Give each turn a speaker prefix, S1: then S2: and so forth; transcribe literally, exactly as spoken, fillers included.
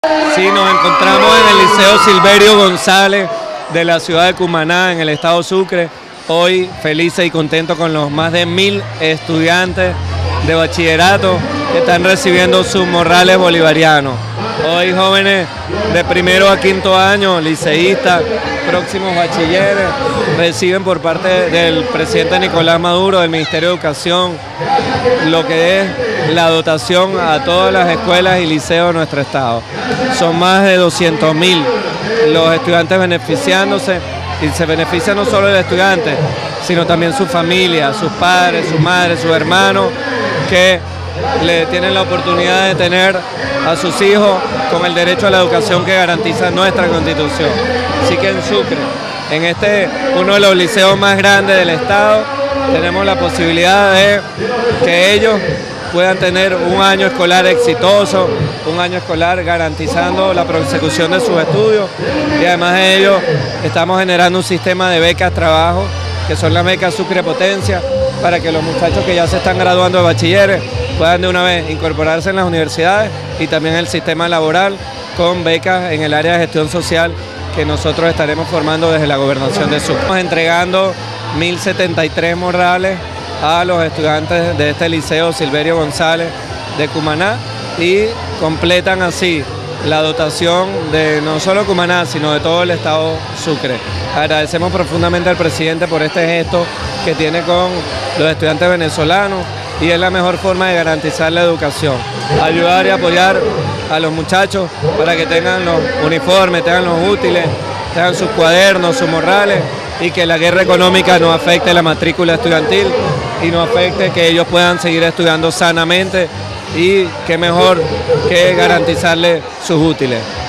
S1: Sí, nos encontramos en el Liceo Silverio González de la ciudad de Cumaná, en el estado Sucre. Hoy felices y contentos con los más de mil estudiantes de bachillerato que están recibiendo sus morrales bolivarianos. Hoy jóvenes de primero a quinto año, liceístas, próximos bachilleres, reciben por parte del presidente Nicolás Maduro, del Ministerio de Educación, lo que es la dotación a todas las escuelas y liceos de nuestro estado. Son más de doscientos mil los estudiantes beneficiándose, y se beneficia no solo el estudiante, sino también su familia, sus padres, sus madres, sus hermanos, que le tienen la oportunidad de tener a sus hijos con el derecho a la educación que garantiza nuestra Constitución. Así que en Sucre, en este uno de los liceos más grandes del estado, tenemos la posibilidad de que ellos puedan tener un año escolar exitoso, un año escolar garantizando la prosecución de sus estudios, y además de ello estamos generando un sistema de becas trabajo, que son las becas Sucre Potencia, para que los muchachos que ya se están graduando de bachilleres puedan de una vez incorporarse en las universidades y también en el sistema laboral con becas en el área de gestión social que nosotros estaremos formando desde la gobernación de Sucre. Estamos entregando mil setenta y tres morrales a los estudiantes de este liceo Silverio González de Cumaná y completan así la dotación de no solo Cumaná, sino de todo el estado Sucre. Agradecemos profundamente al presidente por este gesto que tiene con los estudiantes venezolanos, y es la mejor forma de garantizar la educación. Ayudar y apoyar a los muchachos para que tengan los uniformes, tengan los útiles, tengan sus cuadernos, sus morrales, y que la guerra económica no afecte la matrícula estudiantil y no afecte que ellos puedan seguir estudiando sanamente, y qué mejor que garantizarles sus útiles.